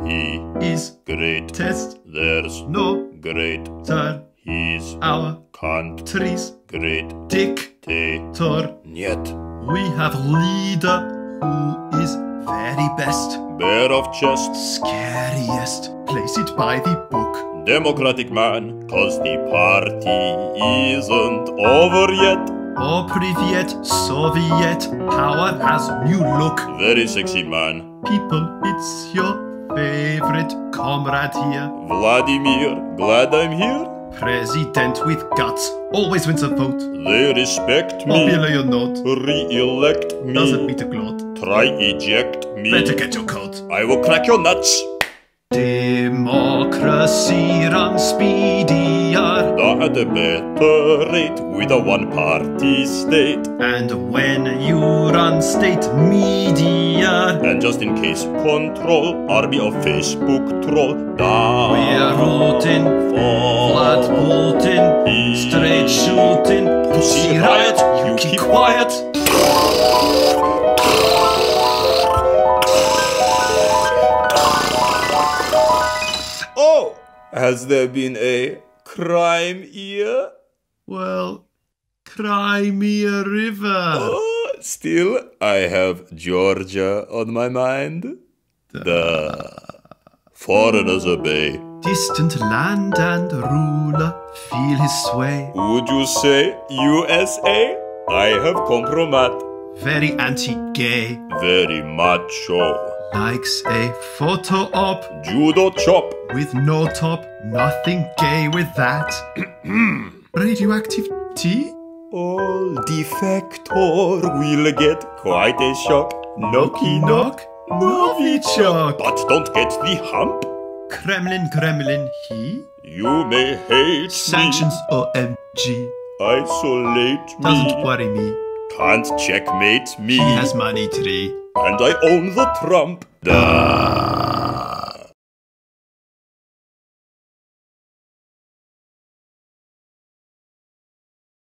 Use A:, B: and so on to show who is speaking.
A: He
B: is
A: great.
B: test.
A: There's
B: No
A: great.
B: turn.
A: He's
B: Our
A: country's
B: trees.
A: great.
B: Dictator.
A: Nyet.
B: We have leader who is very best.
A: Bare of chest.
B: Scariest. Place it by the book.
A: Democratic man, 'cause the party isn't over yet.
B: Or privyet, Soviet. Power has new look.
A: Very sexy man.
B: People, it's your favorite comrade here.
A: Vladimir, glad I'm here.
B: President with guts. Always wins a vote.
A: They respect me.
B: Popular or not.
A: Re-elect me.
B: Doesn't meet a gloat.
A: Try eject me.
B: Better get your coat.
A: I will crack your nuts.
B: Democracy runs speedier.
A: At a better rate with a one-party state.
B: And when you run state media,
A: And just in case control, army of Facebook troll.
B: we're rooting for Vlad Putin. Straight shooting. Pussy riot, you keep quiet.
A: Oh! Has there been a crime here?
B: Well, cry me a river.
A: Oh, still, I have Georgia on my mind. Duh. Foreigners obey.
B: Distant land and ruler feel his sway.
A: Would you say USA? I have compromat.
B: Very anti-gay.
A: Very macho.
B: Likes a photo op
A: Judo chop.
B: with no top. Nothing gay with that. Radioactive tea?
A: All defector will get quite a shock. Knocky knock.
B: Novichok.
A: But don't get the hump.
B: Kremlin, he?
A: You may hate
B: Sanctions
A: me.
B: OMG.
A: Isolate
B: Doesn't
A: me.
B: worry me.
A: Can't checkmate me.
B: He has money tree.
A: And I own the trump. Duh.